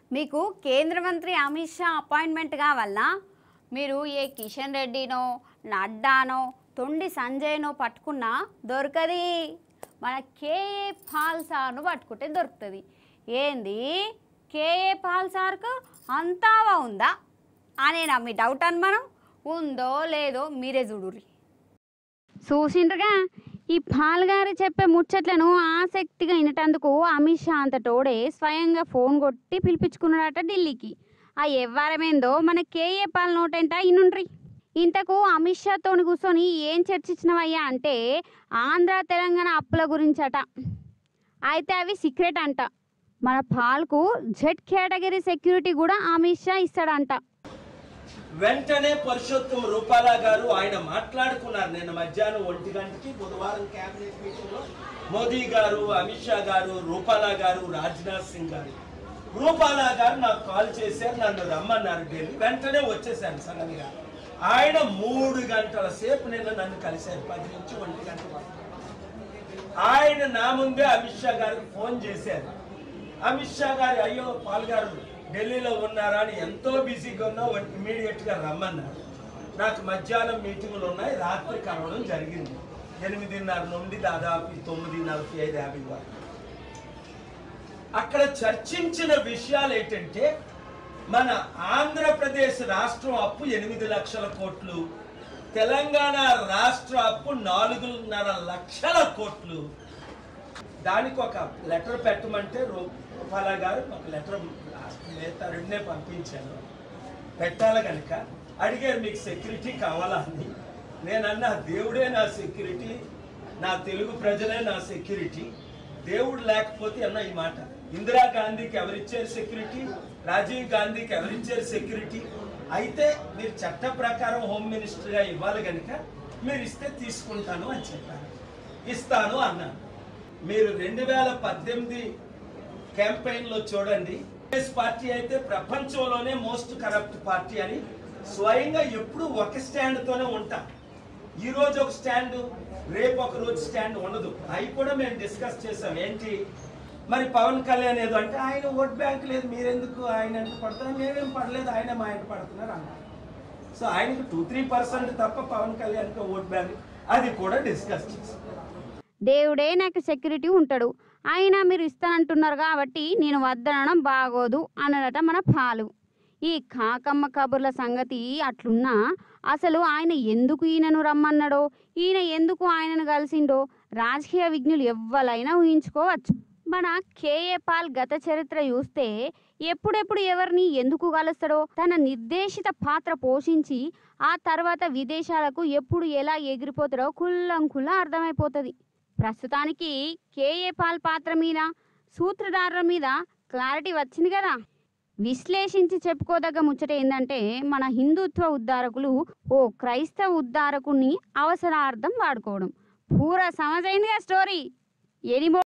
మీకు కేంద్ర మంత్రి అమిత్ షా అపాయింట్మెంట్ కావాలనా? మీరు ఏ కిషన్ రెడ్డినో నడ్డానో తొండి సంజయ్నో పట్టుకున్నా దొరకది. మన కేఏ పాల్ సార్ను పట్టుకుంటే దొరుకుతుంది. ఏంది కేఏ పాల్ సార్కు అంతావా ఉందా అనేనా మీ డౌట్ అని? మనం ఉందో లేదో మీరే చూడుర్రి. చూసిండ్రుగా ఈ పాల్ గారు చెప్పే ముచ్చట్లను ఆసక్తిగా వినటందుకు అమిత్ షా అంతటోడే స్వయంగా ఫోన్ కొట్టి పిలిపించుకున్నాడట ఢిల్లీకి. ఆ ఎవ్వరమేందో మన కేఏ పాల్ నోటంట ఇనుండ్రి. ఇంతకు అమిత్ షాతోని కూర్చొని ఏం చర్చించినవయ్యా అంటే ఆంధ్ర తెలంగాణ అప్పుల గురించట. అయితే అవి సీక్రెట్ అంట. మన పాల్కు జెడ్ కేటగిరీ సెక్యూరిటీ కూడా అమిత్ షా ఇస్తాడంట. వెంటనే పురుషోత్తం రూపాలా గారు ఆయన మాట్లాడుకున్నారు. నిన్న మధ్యాహ్నం 1 గంటకి బుధవారం కేబినెట్ మీటింగ్ లో మోదీ గారు, అమిత్ షా గారు, రూపాలా గారు, రాజ్నాథ్ సింగ్ గారు. రూపాలా గారు నాకు కాల్ చేశారు, నన్ను రమ్మన్నారు ఢిల్లీ. వెంటనే వచ్చేసాను సడన్ గా. ఆయన 3 గంటల సేపు నిన్న నన్ను కలిశారు, 10 నుంచి 1 గంట వరకు. ఆయన నా ముందే అమిత్ షా గారికి ఫోన్ చేశారు. అమిత్ షా గారు అయ్యో పాల్ గారు ఢిల్లీలో ఉన్నారా అని, ఎంతో బిజీగా ఉన్నా ఇమీడియట్ గా రమ్మన్నారు. నాకు మధ్యాహ్నం మీటింగులు ఉన్నాయి, రాత్రి కలవడం జరిగింది 8:30 నుండి దాదాపు 9:45-50 వరకు. అక్కడ చర్చించిన విషయాలు ఏంటంటే మన ఆంధ్రప్రదేశ్ రాష్ట్రం అప్పు 8 లక్షల కోట్లు, తెలంగాణ రాష్ట్ర అప్పు 4.5 లక్షల కోట్లు. దానికి ఒక లెటర్ పెట్టమంటే రూపాలా గారు ఒక లెటర్ రెండే పంపించాను. పెట్టాలి కనుక అడిగారు మీకు సెక్యూరిటీ కావాలా అని. నేనన్నా దేవుడే నా సెక్యూరిటీ, నా తెలుగు ప్రజలే నా సెక్యూరిటీ. దేవుడు లేకపోతే అన్న ఈ మాట. ఇందిరాగాంధీకి ఎవరిచ్చారు సెక్యూరిటీ? రాజీవ్ గాంధీకి ఎవరిచ్చారు సెక్యూరిటీ? అయితే మీరు చట్ట ప్రకారం హోమ్ మినిస్టర్గా ఇవ్వాలి కనుక మీరు ఇస్తే తీసుకుంటాను అని చెప్పారు. ఇస్తాను అన్నాను. మీరు 2018 క్యాంపెయిన్లో చూడండి, కాంగ్రెస్ పార్టీ అయితే ప్రపంచంలోనే మోస్ట్ కరప్ట్ పార్టీ అని స్వయంగా ఎప్పుడు ఒక స్టాండ్తోనే ఉంటాం. ఈ రోజు ఒక స్టాండ్, రేపు ఒక రోజు స్టాండ్ ఉండదు. అవి కూడా మేము డిస్కస్ చేసాం. ఏంటి మరి పవన్ కళ్యాణ్ ఏదో అంటే ఆయన ఓట్ బ్యాంక్ లేదు, మీరెందుకు ఆయన ఎంత పడుతున్నారు, మేమేం పడలేదు, ఆయన మా ఇంట పడుతున్నారు అన్నారు. సో ఆయనకు 2-3% తప్ప పవన్ కళ్యాణ్కి ఓట్ బ్యాంక్, అది కూడా డిస్కస్ చేసాం. దేవుడే నాకు సెక్యూరిటీ ఉంటాడు, అయినా మీరు ఇస్తానంటున్నారు కాబట్టి నేను వద్దనడం బాగోదు అన్నదట మన పాలు. ఈ కాకమ్మ కబుర్ల సంగతి అట్లున్నా అసలు ఆయన ఎందుకు ఈయనను రమ్మన్నాడో, ఈయన ఎందుకు ఆయనను కలిసిండో రాజకీయ విజ్ఞులు ఎవ్వరైనా ఊహించుకోవచ్చు. మన కేఏ పాల్ గత చరిత్ర చూస్తే ఎప్పుడెప్పుడు ఎవరిని ఎందుకు కలుస్తాడో, తన నిర్దేశిత పాత్ర పోషించి ఆ తర్వాత విదేశాలకు ఎప్పుడు ఎలా ఎగిరిపోతాడో కుల్లంకుల్లా అర్థమైపోతుంది. ప్రస్తుతానికి కేఏ పాల్ పాత్ర మీద, సూత్రధారుల మీద క్లారిటీ వచ్చింది కదా. విశ్లేషించి చెప్పుకోదగ్గ ముచ్చట ఏంటంటే మన హిందుత్వ ఉద్ధారకులు ఓ క్రైస్తవ ఉద్ధారకుని అవసరార్థం వాడుకోవడం. పూరా సమజైందిగా స్టోరీ. ఎనిమో